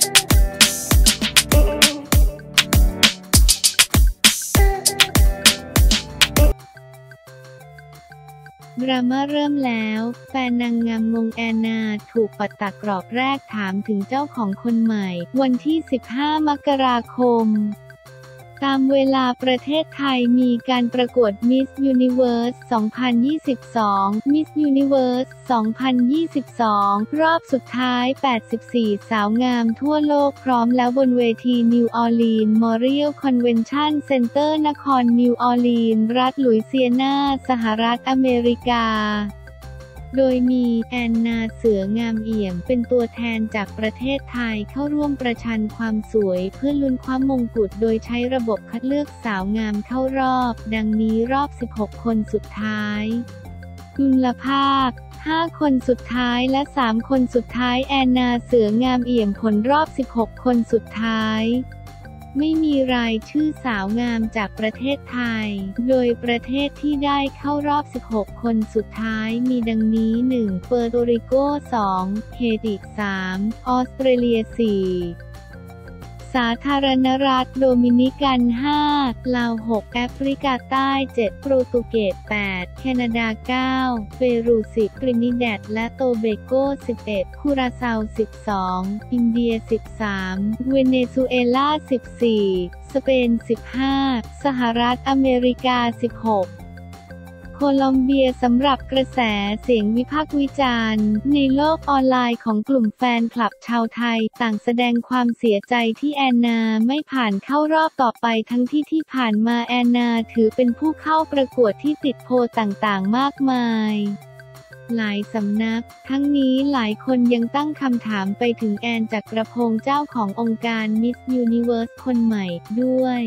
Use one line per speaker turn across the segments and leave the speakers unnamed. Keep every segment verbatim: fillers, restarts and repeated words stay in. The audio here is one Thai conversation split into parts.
ดราม่าเริ่มแล้วแฟนนางงามงงแอนนาถูกปัดตกรอบแรกถามถึงเจ้าของคนใหม่วันที่สิบห้ามกราคมตามเวลาประเทศไทยมีการประกวด Miss Universe สองพันยี่สิบสอง Miss Universe สองพันยี่สิบสอง รอบสุดท้าย แปดสิบสี่ สาวงามทั่วโลกพร้อมแล้วบนเวทีนิวออร์ลีนส์ Memorial Convention Center นครนิวออร์ลีนส์รัฐลุยเซียนาสหรัฐอเมริกาโดยมีแอนนาเสืองามเอี่ยมเป็นตัวแทนจากประเทศไทยเข้าร่วมประชันความสวยเพื่อลุ้นคว้ามงกุฎโดยใช้ระบบคัดเลือกสาวงามเข้ารอบดังนี้รอบสิบหกคนสุดท้ายกุลภาพห้าคนสุดท้ายและสามคนสุดท้ายแอนนาเสืองามเอี่ยมผลรอบสิบหกคนสุดท้ายไม่มีรายชื่อสาวงามจากประเทศไทยโดยประเทศที่ได้เข้ารอบสิบหกคนสุดท้ายมีดังนี้ หนึ่ง เปอร์โตริโก สอง เฮติ สาม ออสเตรเลีย สี่ สาธารณรัฐโดมินิกัน ห้า ลาว หก แอฟริกาใต้ เจ็ด โปรตุเกส แปด แคนาดา เก้า เปรู สิบ ตรินิแดดและโตเบโก สิบเอ็ด คูราซาว สิบสอง อินเดีย สิบสาม เวเนซุเอลา สิบสี่ สเปน สิบห้า สหรัฐอเมริกา สิบหกโคลอมเบียสำหรับกระแสเสียงวิพากษ์วิจารณ์ในโลกออนไลน์ของกลุ่มแฟนคลับชาวไทยต่างแสดงความเสียใจที่แอนนาไม่ผ่านเข้ารอบต่อไปทั้งที่ที่ผ่านมาแอนนาถือเป็นผู้เข้าประกวดที่ติดโพลต่างๆมากมายหลายสำนักทั้งนี้หลายคนยังตั้งคำถามไปถึงแอนจักรพงษ์เจ้าขององค์การ Miss Universe คนใหม่ด้วย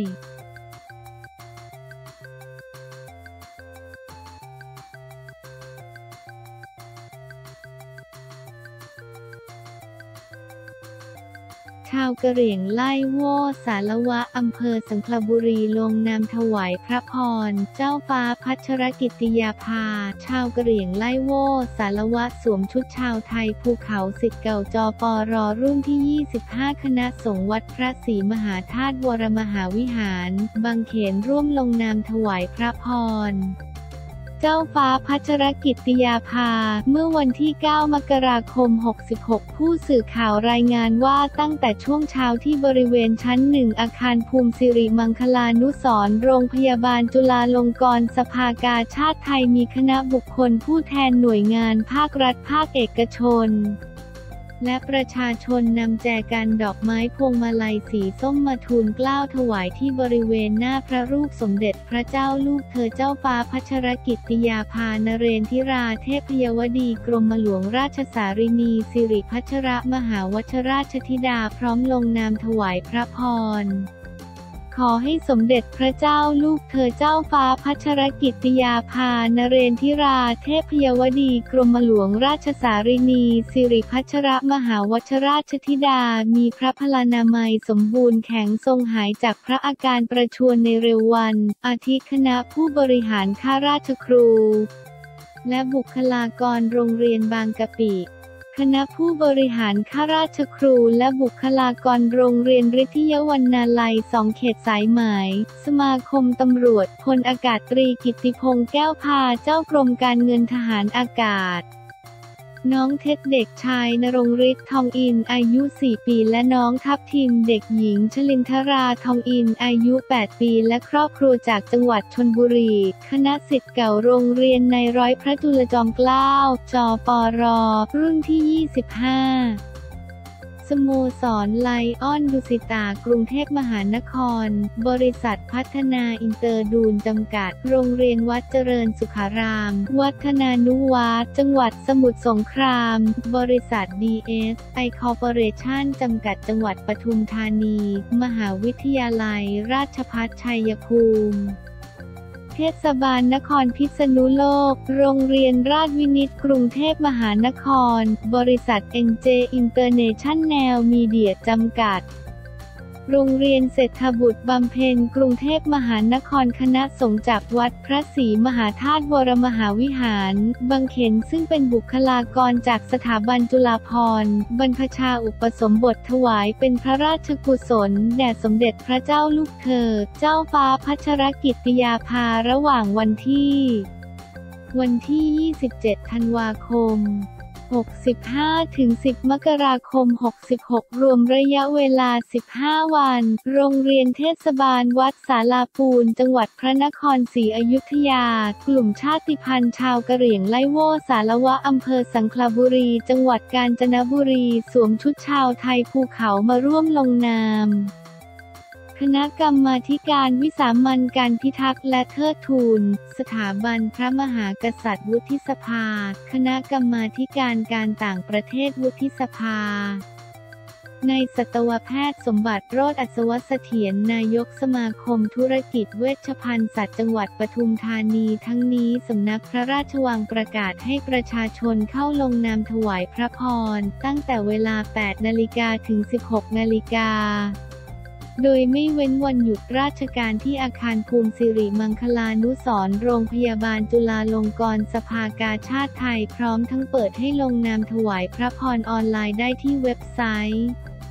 ชาวกะเหรี่ยงไล่โว่สารวะอำเภอสังขละบุรีลงนามถวายพระพรเจ้าฟ้าพัชรกิติยาภาชาวกะเหรี่ยงไล่โว่สารวะสวมชุดชาวไทยภูเขาศิษย์เก่าจปรรุ่นที่ยี่สิบห้าคณะสงฆ์วัดพระศรีมหาธาตุวรมหาวิหารบางเขนร่วมลงนามถวายพระพรเจ้าฟ้าพัชรกิติยาภาเมื่อวันที่เก้ามกราคมหกสิบหกผู้สื่อข่าวรายงานว่าตั้งแต่ช่วงเช้าที่บริเวณชั้นหนึ่งอาคารภูมิสิริมังคลานุสรณ์โรงพยาบาลจุฬาลงกรณ์สภากาชาดไทยมีคณะบุคคลผู้แทนหน่วยงานภาครัฐภาคเอกชนและประชาชนนำแจกันดอกไม้พวงมาลัยสีส้มมาทูลเกล้าถวายที่บริเวณหน้าพระรูปสมเด็จพระเจ้าลูกเธอเจ้าฟ้าพัชรกิติยาภานเรนทิราเทพยวดีกรมหลวงราชสารินีสิริพัชรมหาวชราชธิดาพร้อมลงนามถวายพระพรขอให้สมเด็จพระเจ้าลูกเธอเจ้าฟ้าพัชรกิติยาภานเรนทิราเทพยวดีกรมหลวงราชสารินีสิริพัชรมหาวชราชธิดามีพระพลานามัยสมบูรณ์แข็งทรงหายจากพระอาการประชวรในเร็ววันอาทิคณะผู้บริหารข้าราชครูและบุคลากรโรงเรียนบางกะปิคณะผู้บริหารข้าราชครูและบุคลากรโรงเรียนฤทธิยวรรณาลัยสองเขตสายไหมสมาคมตำรวจพลอากาศตรีกิตติพงษ์แก้วพาเจ้ากรมการเงินทหารอากาศน้องเท็ดเด็กชายณรงค์ฤทธิ์ทองอินอายุสี่ปีและน้องทับทิมเด็กหญิงชลินทราทองอินอายุแปดปีและครอบครัวจากจังหวัดชลบุรีคณะศิษย์เก่าโรงเรียนในร้อยพระจุลจอมเกล้าจปรรุ่นที่ยี่สิบห้าสโมสรไลออนดุสิตากรุงเทพมหานครบริษัทพัฒนาอินเตอร์ดูนจำกัดโรงเรียนวัดเจริญสุขารามวัฒนานุวัฒน์จังหวัดสมุทรสงครามบริษัท ดี เอส ไอ คอร์ปอเรชั่นจำกัดจังหวัดปทุมธานีมหาวิทยาลัยราชภัฏชัยภูมิเทศบาลนครพิษณุโลกโรงเรียนราชวินิตกรุงเทพมหานครบริษัท เอ็น เจ International Media จำกัดโรงเรียนเศรษฐบุตรบำเพ็ญกรุงเทพมหานครคณะสงฆ์จากวัดพระศรีมหาธาตุวรมหาวิหารบางเขนซึ่งเป็นบุคลากรจากสถาบันจุฬาภรณ์บรรพชาอุปสมบทถวายเป็นพระราชกุศลแด่สมเด็จพระเจ้าลูกเธอเจ้าฟ้าพัชรกิติยาภาระหว่างวันที่วันที่ยี่สิบเจ็ดธันวาคมหกสิบห้าถึงสิบมกราคมหกสิบหกรวมระยะเวลาสิบห้าวันโรงเรียนเทศบาลวัดศาลาปูนจังหวัดพระนครศรีอยุธยากลุ่มชาติพันธุ์ชาวกะเหรี่ยงไล่โว่สารวะอำเภอสังขละบุรีจังหวัดกาญจนบุรีสวมชุดชาวไทยภูเขามาร่วมลงนามคณะกรรมาธิการวิสามัญการพิทักษ์และเทิดทูนสถาบันพระมหากษัตริย์วุฒิสภาคณะกรรมาธิการการต่างประเทศวุฒิสภาในสัตวแพทย์สมบัติโรจน์อัศวเสถียรนายกสมาคมธุรกิจเวชภัณฑ์สัตว์จังหวัดปทุมธานีทั้งนี้สำนักพระราชวังประกาศให้ประชาชนเข้าลงนามถวายพระพรตั้งแต่เวลา แปดนาฬิกา ถึง สิบหกนาฬิกาโดยไม่เว้นวันหยุดราชการที่อาคารภูมิสิริมังคลานุสรณ์โรงพยาบาลจุฬาลงกรณ์สภากาชาดไทยพร้อมทั้งเปิดให้ลงนามถวายพระพรออนไลน์ได้ที่เว็บไซต์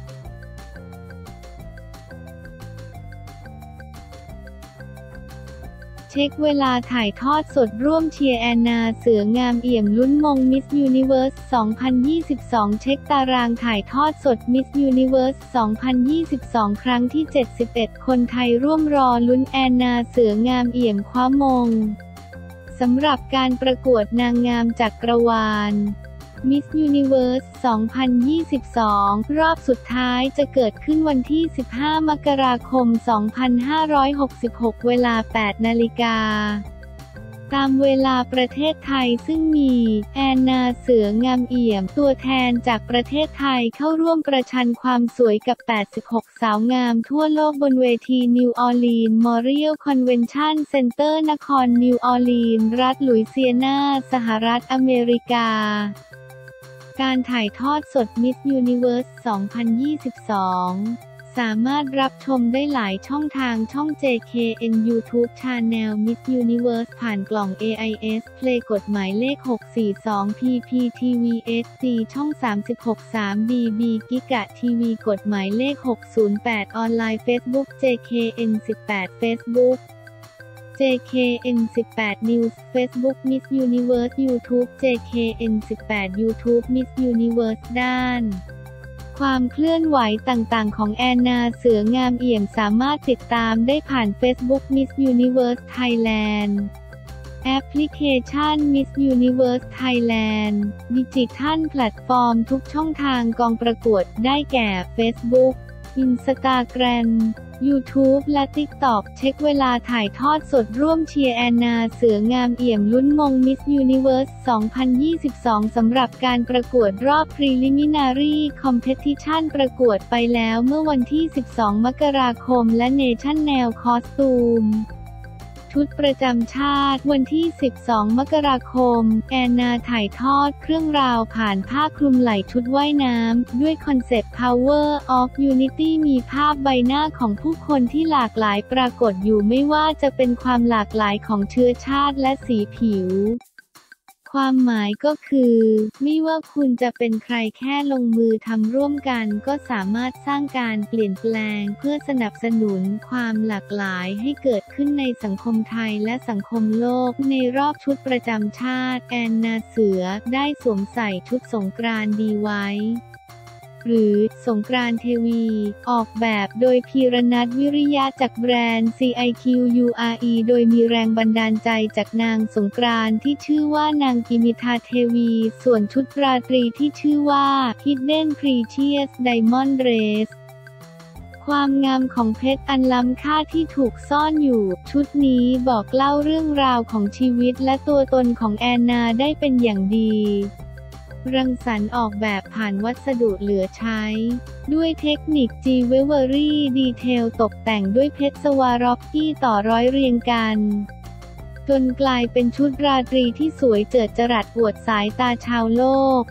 เช็คเวลาถ่ายทอดสดร่วมเชียร์แอนนาเสืองามเอี่ยมลุ้นมงมิสยูนิเวิร์ส สองพันยี่สิบสอง เช็คตารางถ่ายทอดสดมิสยูนิเวิร์ส สองพันยี่สิบสอง ครั้งที่ เจ็ดสิบเอ็ด คนไทยร่วมรอลุ้นแอนนาเสืองามเอี่ยมคว้ามงสำหรับการประกวดนางงามจักรวาลMiss Universe สองพันยี่สิบสอง รอบสุดท้ายจะเกิดขึ้นวันที่ สิบห้ามกราคม สองพันห้าร้อยหกสิบหก เวลา แปดนาฬิกาตามเวลาประเทศไทยซึ่งมีแอนนาเสืองามเอี่ยมตัวแทนจากประเทศไทยเข้าร่วมประชันความสวยกับ แปดสิบหก สาวงามทั่วโลกบนเวทีนิวออร์ลีนส์มอเรียลคอนเวนชั่นเซ็นเตอร์นครนิวออร์ลีนส์รัฐลุยเซียนาสหรัฐอเมริกาการถ่ายทอดสด Miss Universe สองพันยี่สิบสอง สามารถรับชมได้หลายช่องทางช่อง เจ เค เอ็น YouTube Channel Miss Universe ผ่านกล่อง เอ ไอ เอส Play กฎหมายเลข หกสี่สอง พี พี ที วี เอส ดี ช่อง สามสิบหก สาม บี บี กิกะ ที วี กฎหมายเลข หกศูนย์แปด ออนไลน์ Facebook เจ เค เอ็น สิบแปด Facebookเจ เค เอ็น สิบแปด News Facebook Miss Universe YouTube เจ เค เอ็น สิบแปด YouTube Miss Universe ด้านความเคลื่อนไหวต่างๆของแอนนาเสืองามเอี่ยมสามารถติดตามได้ผ่าน Facebook Miss Universe Thailand แอปพลิเคชัน Miss Universe Thailand ดิจิทัลแพลตฟอร์มทุกช่องทางกองประกวดได้แก่ Facebook Instagram YouTube และ TikTok เช็คเวลาถ่ายทอดสดร่วมเชียร์แอนนาเสืองามเอี่ยมลุ้นมง Miss Universe สองพันยี่สิบสอง สำหรับการประกวดรอบ Preliminary Competition ประกวดไปแล้วเมื่อวันที่ สิบสอง มกราคมและ National Costume ชุดประจำชาติวันที่ สิบสอง มกราคมแอนนาถ่ายทอดเครื่องราวผ่านผ้าคลุมไหล่ชุดว่ายน้ำด้วยคอนเซปต์ Power of Unity มีภาพใบหน้าของผู้คนที่หลากหลายปรากฏอยู่ไม่ว่าจะเป็นความหลากหลายของเชื้อชาติและสีผิวความหมายก็คือไม่ว่าคุณจะเป็นใครแค่ลงมือทำร่วมกันก็สามารถสร้างการเปลี่ยนแปลงเพื่อสนับสนุนความหลากหลายให้เกิดขึ้นในสังคมไทยและสังคมโลกในรอบชุดประจำชาติแอนนาเสือได้สวมใส่ชุดสงกรานต์ดีไว้หรือสงกรานต์เทวีออกแบบโดยพีรนัทวิริยะจากแบรนด์ ซี ไอ คิว ยู อาร์ อี โดยมีแรงบันดาลใจจากนางสงกรานต์ที่ชื่อว่านางกิมิทาเทวีส่วนชุดราตรีที่ชื่อว่า Hidden Precious Diamond Dress ความงามของเพชรอันล้ำค่าที่ถูกซ่อนอยู่ชุดนี้บอกเล่าเรื่องราวของชีวิตและตัวตนของแอนนาได้เป็นอย่างดีรังสรรค์ออกแบบผ่านวัสดุเหลือใช้ด้วยเทคนิค Jewelry Detail ตกแต่งด้วยเพชรสวาร็อกกี้ต่อร้อยเรียงกันจนกลายเป็นชุดราตรีที่สวยเจิดจรัสอวดสายตาชาวโลก